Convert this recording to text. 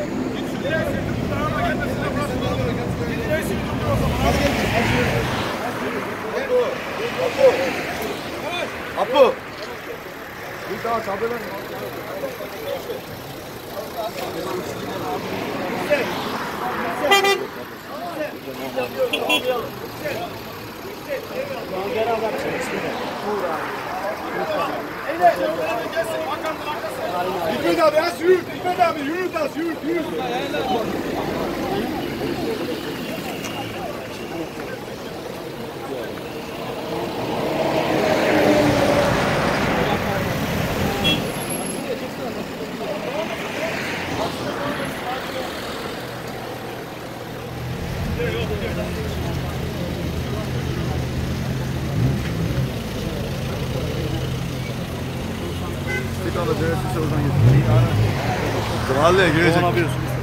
Apo. Bir daha çabuk. Hikmet abi az yürü. Hikmet abi yürü az yürü. Bir tane de oradan getireyim. Mahalleye girecek.